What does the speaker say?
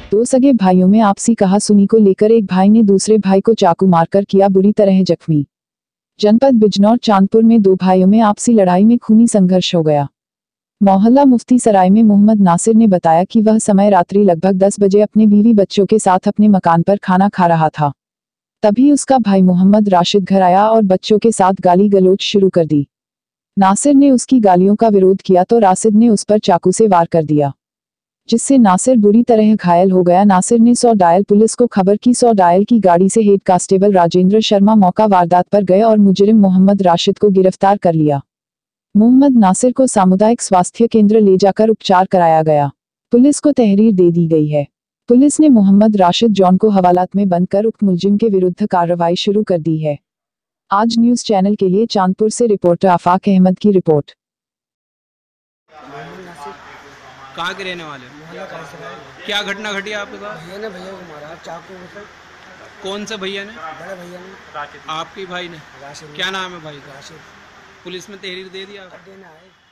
दो सगे भाइयों में आपसी कहासुनी को लेकर एक भाई ने दूसरे भाई को चाकू मारकर किया बुरी तरह जख्मी। जनपद बिजनौर चांदपुर में दो भाइयों में आपसी लड़ाई में खूनी संघर्ष हो गया। मोहल्ला मुफ्ती सराय में मोहम्मद नासिर ने बताया कि वह समय रात्रि लगभग 10 बजे अपने बीवी बच्चों के साथ अपने मकान पर खाना खा रहा था। तभी उसका भाई मोहम्मद राशिद घर आया और बच्चों के साथ गाली गलौज शुरू कर दी। नासिर ने उसकी गालियों का विरोध किया तो राशिद ने उस पर चाकू से वार कर दिया, जिससे नासिर बुरी तरह घायल हो गया। नासिर ने 100 डायल पुलिस को खबर की। 100 डायल की गाड़ी से हेड कांस्टेबल राजेंद्र शर्मा मौका वारदात पर गए और मुजरिम मोहम्मद राशिद को गिरफ्तार कर लिया। मोहम्मद नासिर को सामुदायिक स्वास्थ्य केंद्र ले जाकर उपचार कराया गया। पुलिस को तहरीर दे दी गई है। पुलिस ने मोहम्मद राशिद जॉन को हवालात में बंद कर उक्त मुलजिम के विरुद्ध कार्रवाई शुरू कर दी है। आज न्यूज चैनल के लिए चांदपुर से रिपोर्टर आफाक अहमद की रिपोर्ट। कहाँ के रहने वाले? क्या घटना घटी आपके साथ? भैया ने भैया को मारा चाकू से। कौन से भैया ने? बड़े भैया ने। आपके भाई ने? राशिद। क्या नाम है भाई का? राशिद। पुलिस में तहरीर दे दिया? देना है।